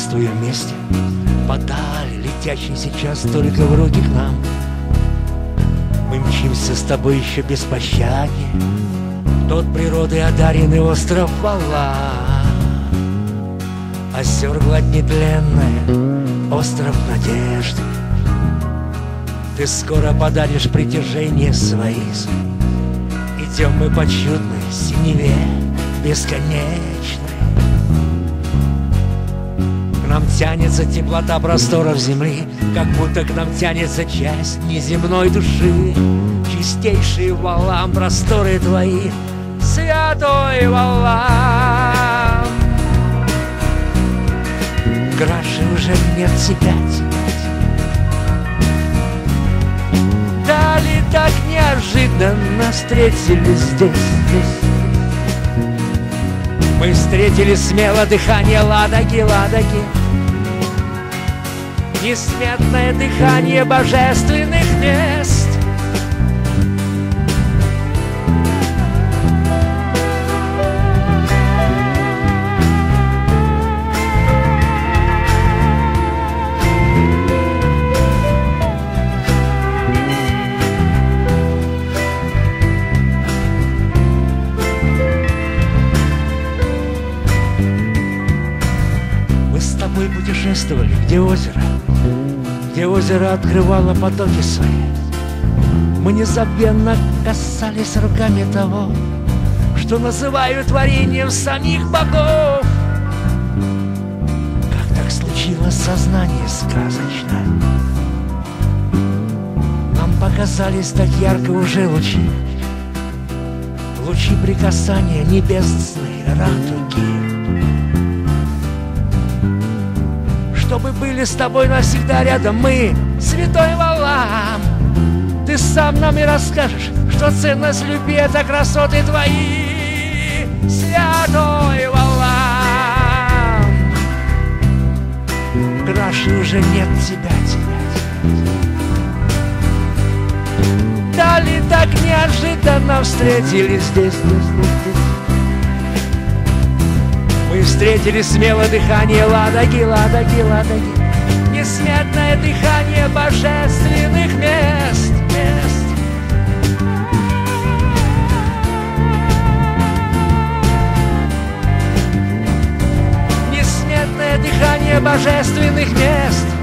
путешествуем вместе подаль, летящий сейчас только в руки к нам. Мы мчимся с тобой еще без пощади, тот природой одаренный остров Валаам. Озер гладь нетленная, остров надежды. Ты скоро подаришь притяжение свои. Идем мы по чудной синеве бесконечной. К нам тянется теплота просторов земли, как будто к нам тянется часть неземной души. Чистейший Валаам, просторы твои, святой Валаам. Краше уже нет тебя. Дали так неожиданно встретились здесь. Мы встретили смело дыхание Ладоги, Ладоги, несметное дыхание божественных мест. Мы путешествовали, где озеро открывало потоки свои. Мы незабвенно касались руками того, что называют творением самих богов. Как так случилось сознание сказочное? Нам показались так ярко уже лучи прикасания небесной радуги. Чтобы были с тобой навсегда рядом мы, святой Валаам. Ты сам нам и расскажешь, что ценность любви — это красоты твои, святой Валаам. Краше уже нет тебя. Дали так неожиданно встретились здесь. Мы встретили смело дыхание Ладоги, Ладоги, Ладоги, несметное дыхание божественных мест. Несметное дыхание божественных мест.